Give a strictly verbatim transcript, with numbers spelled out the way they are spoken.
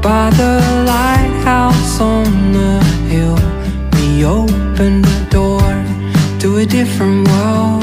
by the lighthouse on the hill, we opened the door to a different world.